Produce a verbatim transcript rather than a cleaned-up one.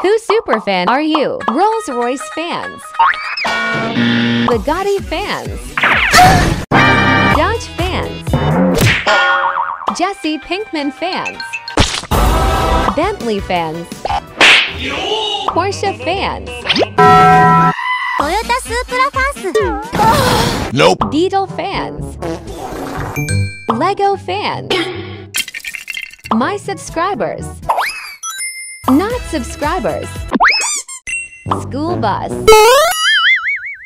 Whose superfan are you? Rolls-Royce fans, Bugatti fans, Dodge fans, Jesse Pinkman fans, Bentley fans, Porsche fans, Toyota Supra fans. Nope. Beetle fans, Lego fans, my subscribers, not subscribers, school bus.